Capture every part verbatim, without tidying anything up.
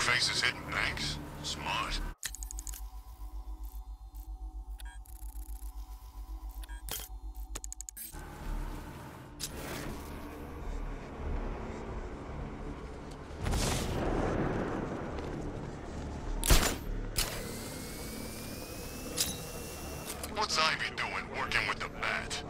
faces hitting banks. Smart. What's Ivy doing working with the bat?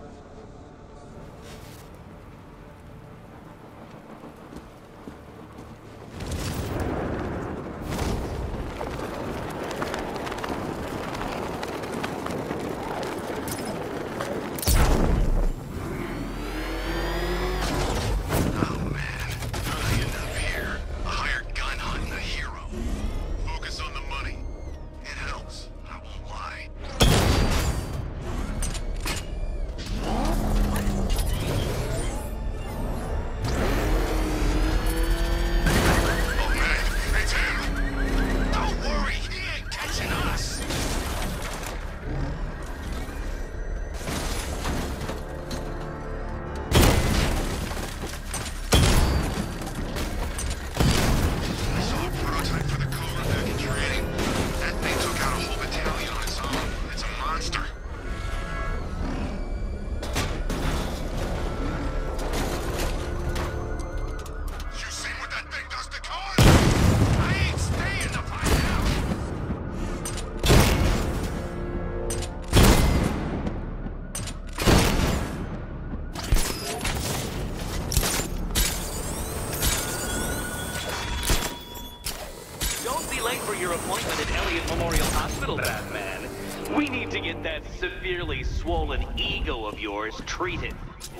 Batman. We need to get that severely swollen ego of yours treated.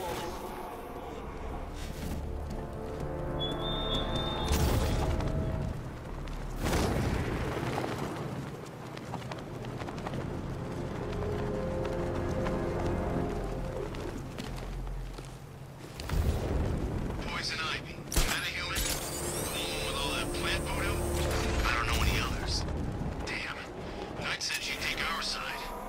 Poison Ivy. Metahuman? The one with all that plant voodoo? I don't know any others. Damn. Knight said she'd take our side.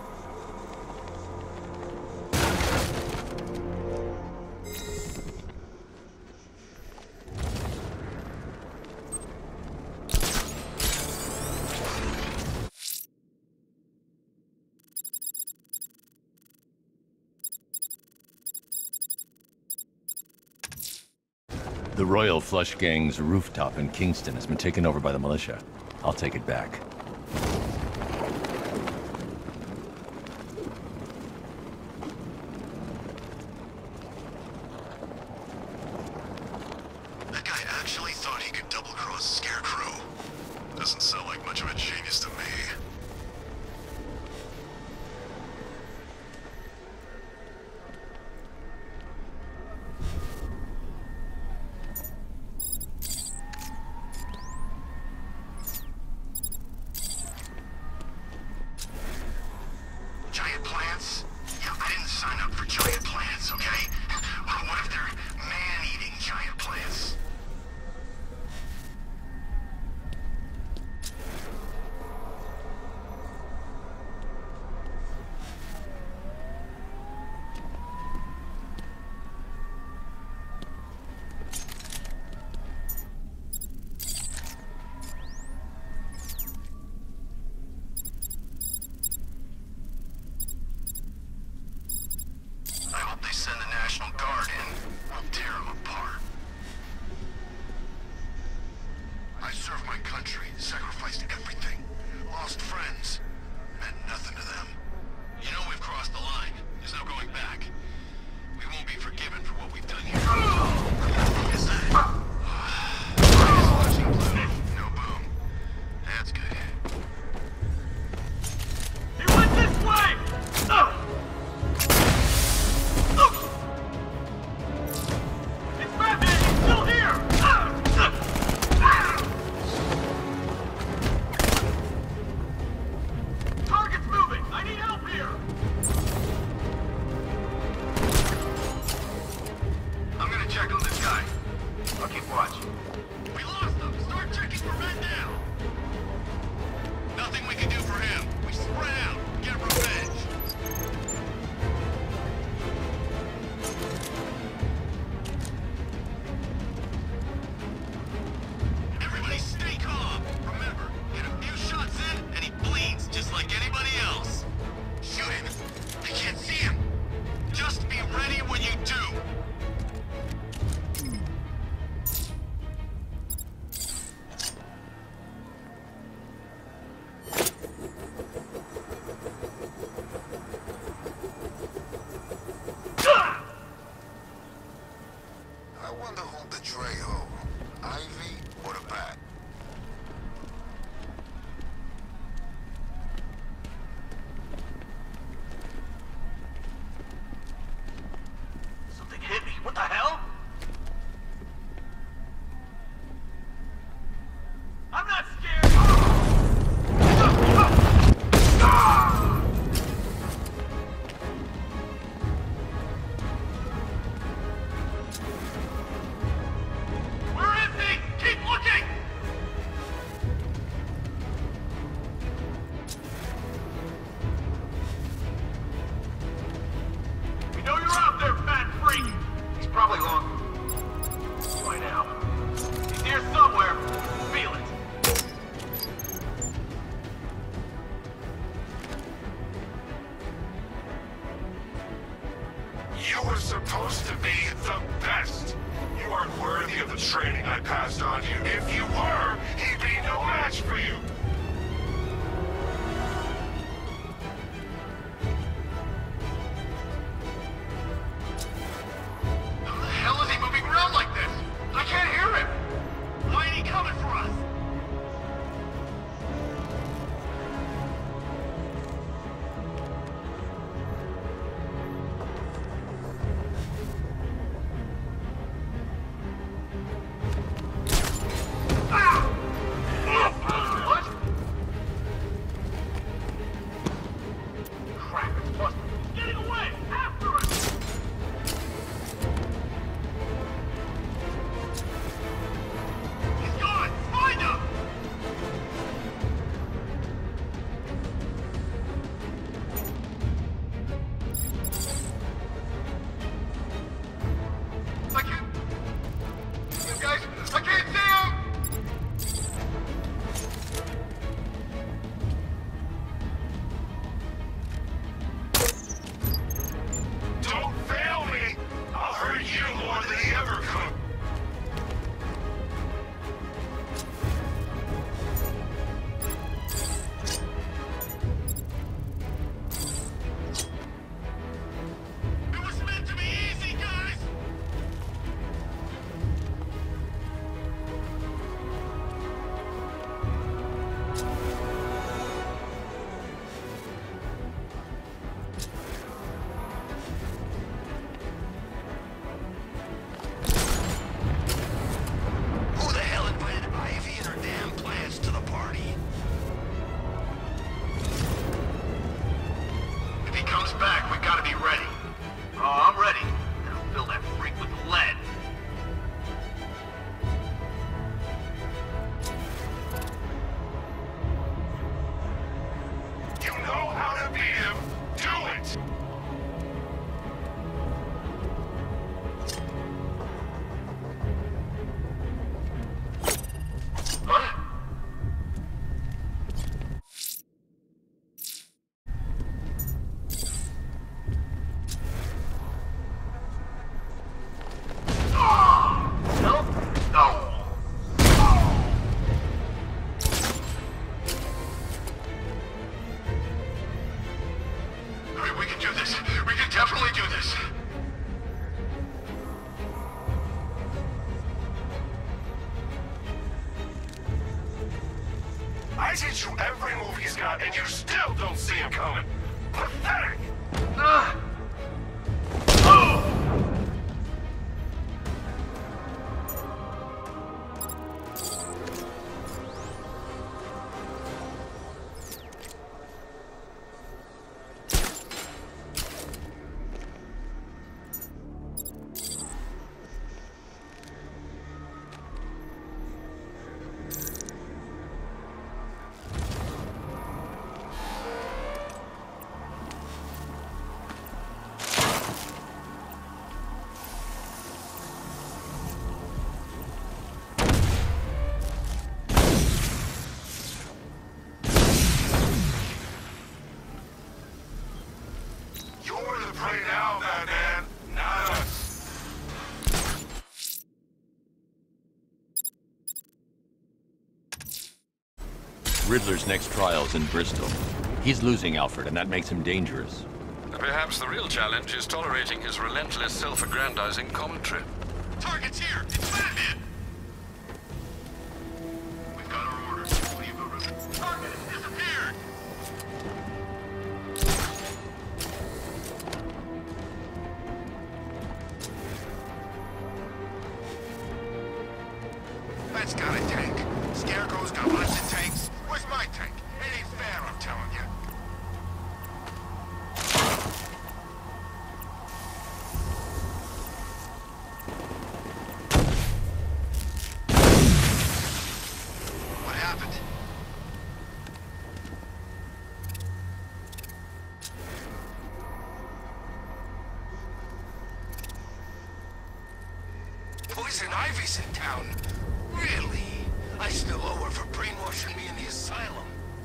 The Royal Flush Gang's rooftop in Kingston has been taken over by the militia. I'll take it back. That guy actually thought he could double-cross Scarecrow. Doesn't sound like much of a genius to me. Giant plants? Yeah, I didn't sign up for giant plants, okay? What if they're man-eating giant plants? I hope they send the National Guard in. We'll tear them apart. I served my country, sacrificed everything, lost friends, meant nothing to them. You know we've crossed the line. There's no going back. We won't be forgiven for what we've done here. What is that? No boom. That's good. He went this way! Oh! It's Batman! He's still here! Target's moving! I need help here! I'm gonna check on this guy. I'll keep watch. We lost him. Start checking for men now. Nothing we can do for him. We spread out. Get revenge. Everybody stay calm. I wonder who the Trejo, Ivy or the Bat? Something hit me. What the hell? I'm not scared. Where is he? Keep looking. We know you're out there, fat freak. He's probably long by now. He's here somewhere. Feel it. You were supposed to be the best. You aren't worthy of the training I passed on you. If you were, he'd be no match for you. How the hell is he moving around like this? I can't hear him. Why ain't he coming for us? What? Crap, it's busted. Getting away! After it! He's gone! Find him! I can't... You guys, I can't see him! Don't fail me! I'll hurt you more than he ever could! It was meant to be easy, guys! Who the hell invited Ivy and her damn plans to the party? If he comes back, we gotta be ready. Oh, I'm ready. I'll fill that freak with lead. You know how to beat him. Do it! What? No? No. We, we can do this. We can definitely do this. I teach you every move he's got, and you still don't see him coming. Pathetic! Ah. Oh. Riddler's next trial's in Bristol. He's losing Alfred, and that makes him dangerous. Perhaps the real challenge is tolerating his relentless self-aggrandizing commentary. Target's here! Bat's got a tank. Scarecrow's got lots of tanks. Where's my tank? It ain't fair, I'm telling you. What happened? Poison Ivy's in town. Really? I still owe her for brainwashing me in the asylum.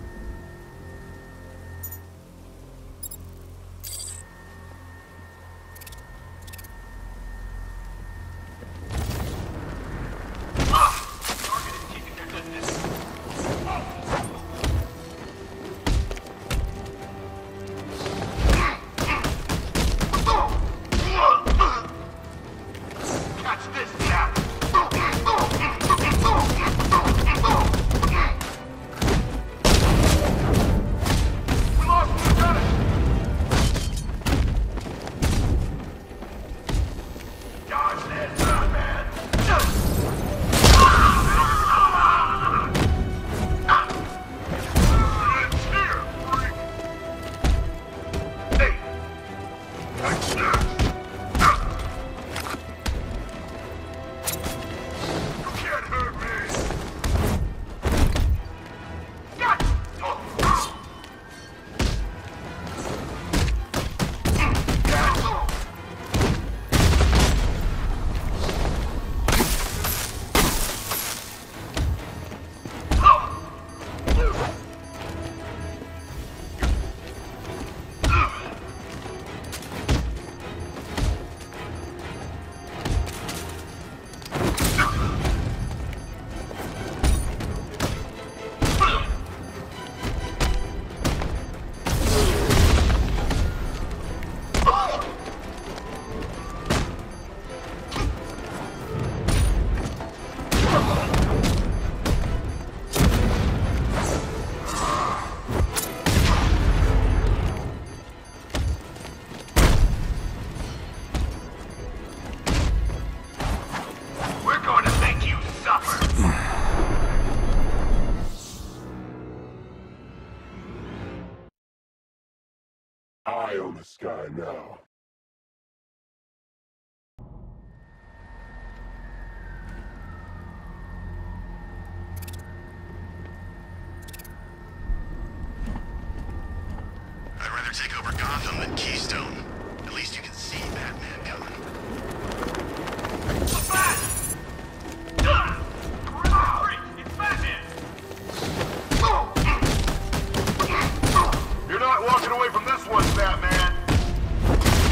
Eye on the sky now. I'd rather take over Gotham than Keystone. At least you can see Batman coming. The Bat! Ah! It's Batman! You're not walking away from this one, Batman!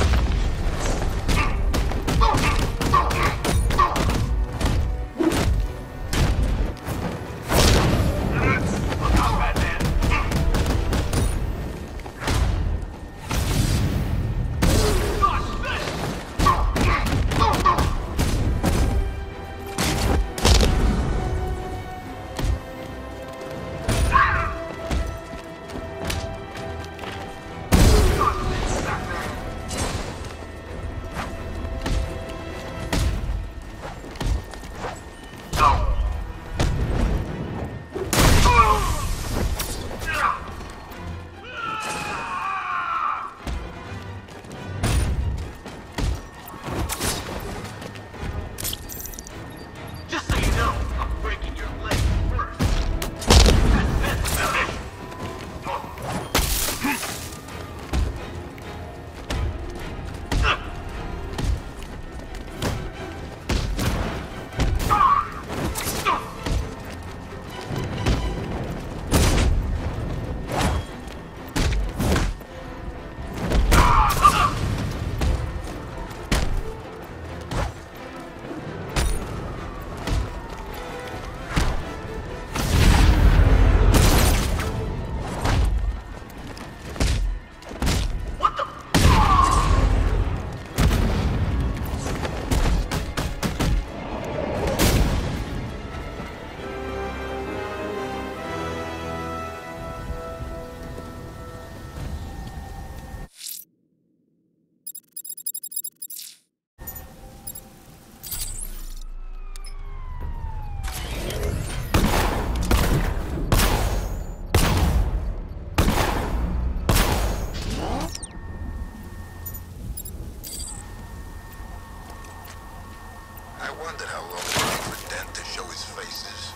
long it'll take for Dent to show his faces.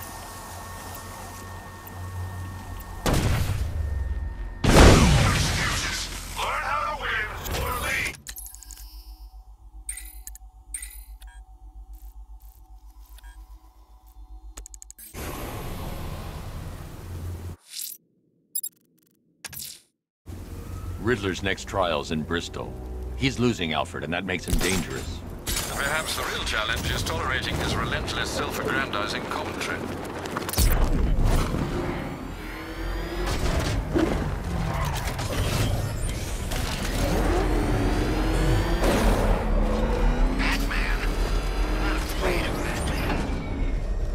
No excuses. Learn how to win or leave. Riddler's next trial's in Bristol. He's losing Alfred, and that makes him dangerous. Perhaps the real challenge is tolerating his relentless self-aggrandizing commentary. Batman? I'm not afraid of Batman.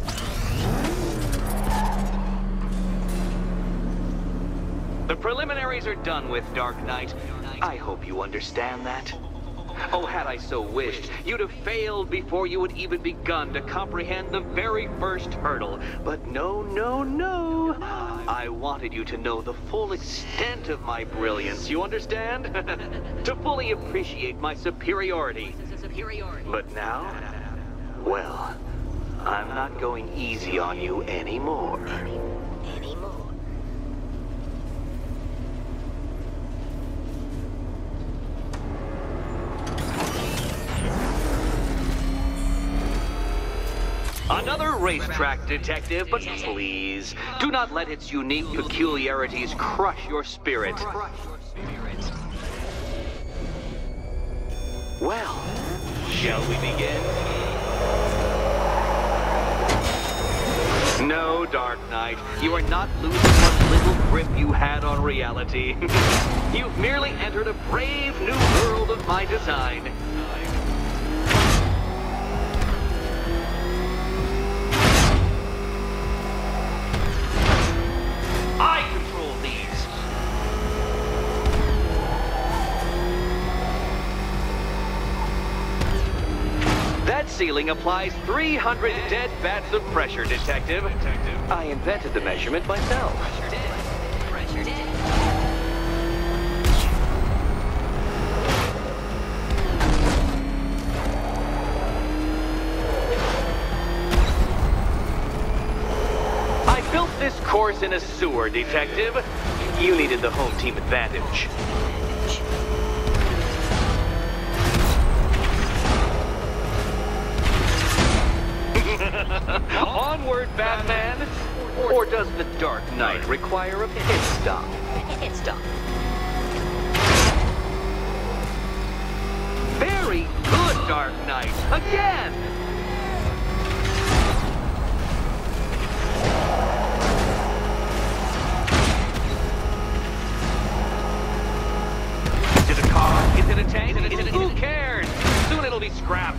The preliminaries are done with, Dark Knight. I hope you understand that. Oh, had I so wished, you'd have failed before you had even begun to comprehend the very first hurdle. But no, no, no. I wanted you to know the full extent of my brilliance, you understand? To fully appreciate my superiority. But now, well, I'm not going easy on you anymore. Another racetrack detective, but please, do not let its unique peculiarities crush your spirit. Well, shall we begin? No, Dark Knight, you are not losing what little grip you had on reality. You've merely entered a brave new world of my design. I control these. That ceiling applies three hundred dead bats of pressure, Detective. I invented the measurement myself. Built this course in a sewer, Detective. You needed the home team advantage. Onward, Batman! Or does the Dark Knight require a pit stop? Pit stop. Very good, Dark Knight! Again! Is it a car? Is it a tank? Is it a... Who cares? Soon it'll be scrap.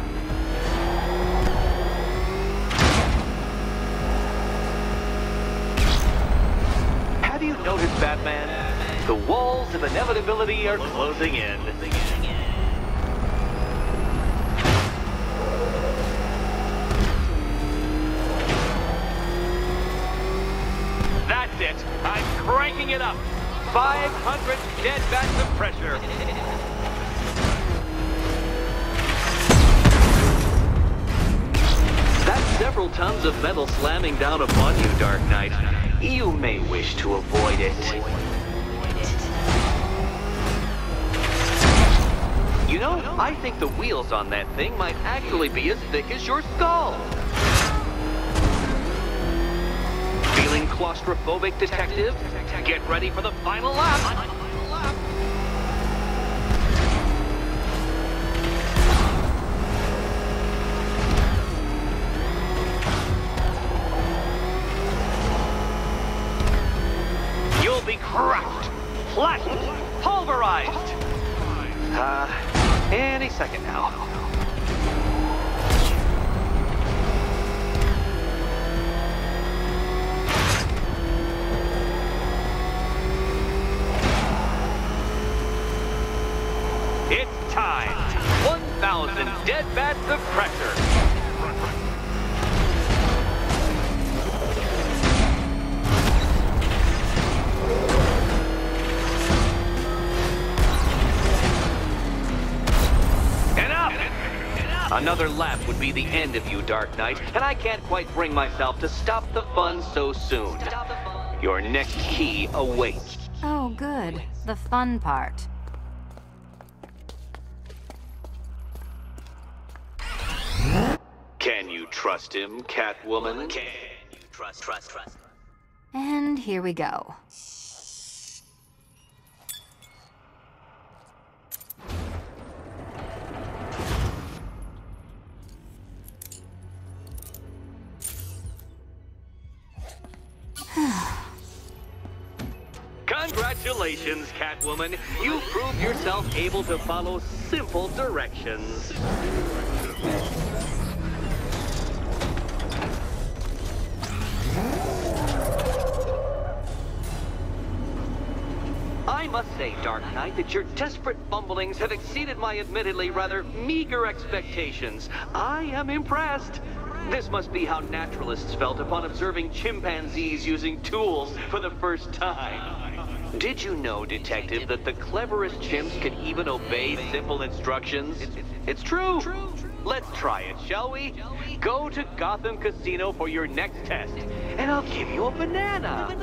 Have you noticed, Batman? The walls of inevitability are closing in. That's it. I'm cranking it up. five hundred dead bats of pressure. That's several tons of metal slamming down upon you, Dark Knight. You may wish to avoid it. You know, I think the wheels on that thing might actually be as thick as your skull. Feeling claustrophobic, Detective? Get ready for the final lap. You'll be crushed, flattened, pulverized. Uh, any second now. It's time. one thousand dead bats of pressure. Enough! Another lap would be the end of you, Dark Knight, and I can't quite bring myself to stop the fun so soon. Your next key awaits. Oh, good. The fun part. Can you trust him, Catwoman? Can you trust, trust, trust? And here we go. Congratulations, Catwoman. You proved yourself able to follow simple directions. I must say, Dark Knight, that your desperate fumblings have exceeded my admittedly rather meager expectations. I am impressed. This must be how naturalists felt upon observing chimpanzees using tools for the first time. Did you know, Detective, that the cleverest chimps can even obey simple instructions? It's true. Let's try it, shall we? Go to Gotham Casino for your next test, and I'll give you a banana.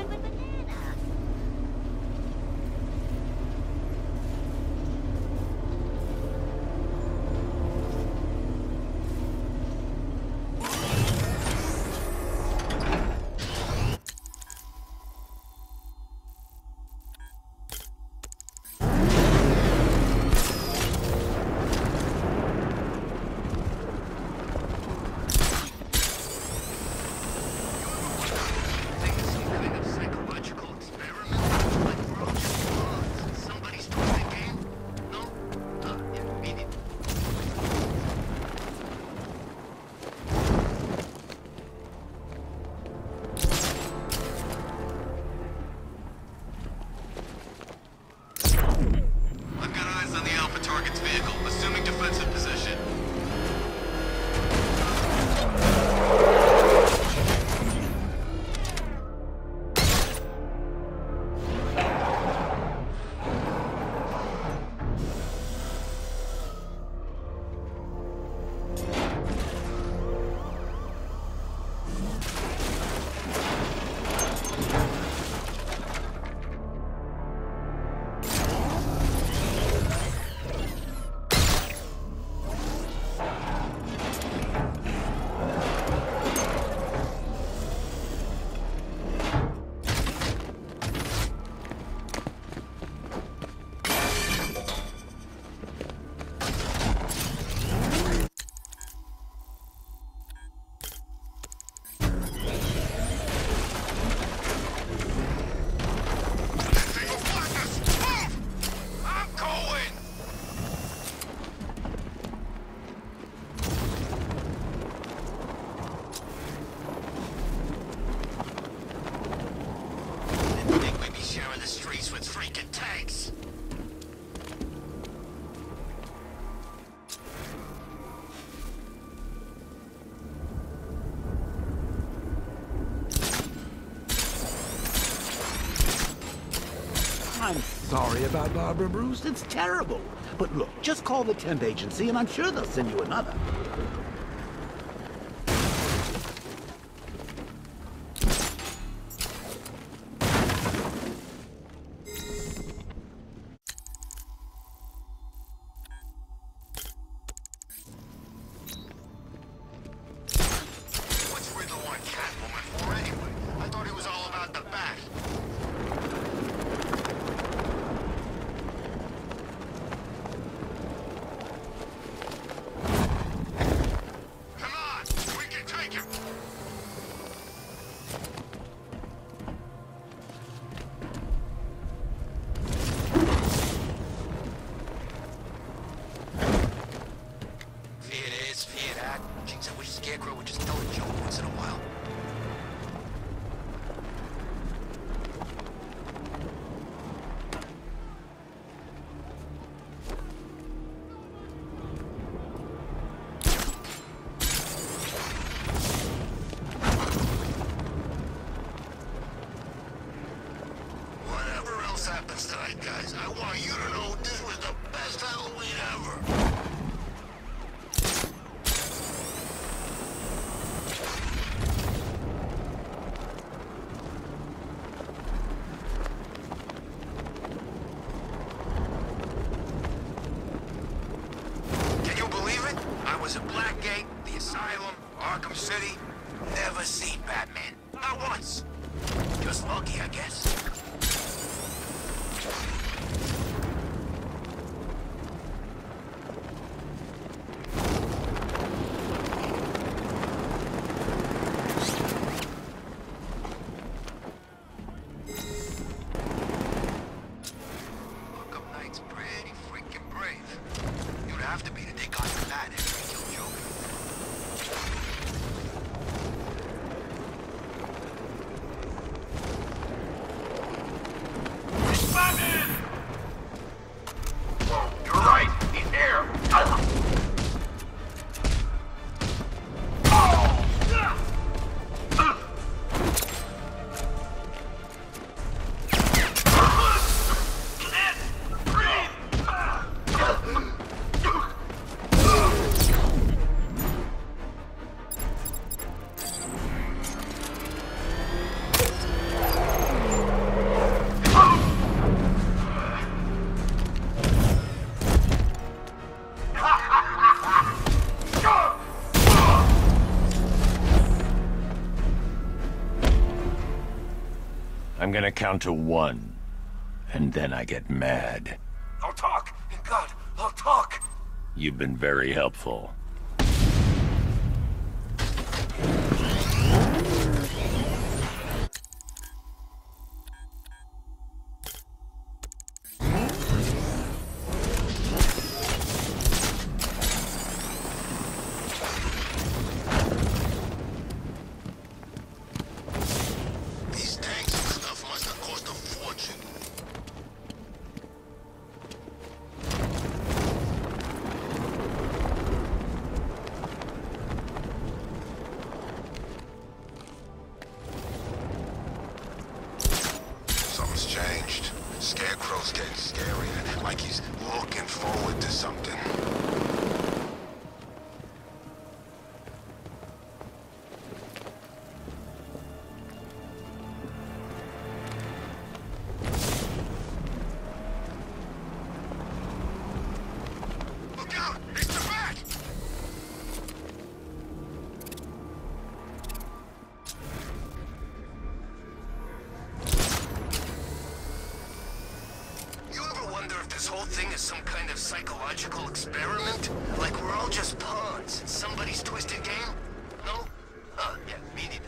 I'm sorry about Barbara Bruce. It's terrible. But look, just call the temp agency and I'm sure they'll send you another. What's Riddler want Catwoman for anyway? I thought it was all about the bat. Come on, we can take him. Fear this, fear that. Jinx, I wish Scarecrow would just tell a joke once in a while. Whatever else happens tonight, guys, I want you to know this was the best Halloween ever. Asylum, Arkham City. Never seen Batman. Not once. Just lucky, I guess. Arkham Knight's pretty freaking brave. You'd have to be to take on that after he killed Joker. Batman! You're right. He's here. I'm gonna count to one, and then I get mad. I'll talk. God, I'll talk. You've been very helpful. These tanks and stuff must have cost a fortune. Something's changed. Scarecrow's getting scarier, like he's looking forward to something. Look out! It's the Bat! You ever wonder if this whole thing is some kind of psychological experiment? Like we're all just pawns in somebody's twisted game? No? Huh, yeah, me neither.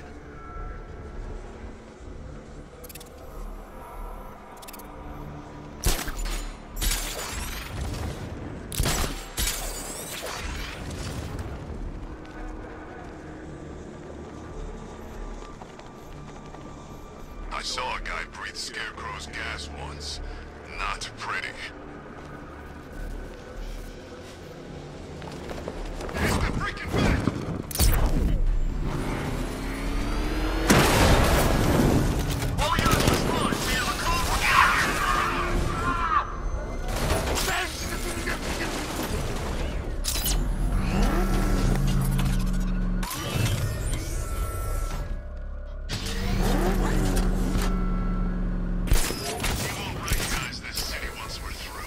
I saw a guy breathe Scarecrow's gas once. Not pretty. It's the freaking Bat! All we gotta do is run. We have a code. You won't recognize this city once we're through.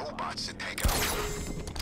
robots to take over.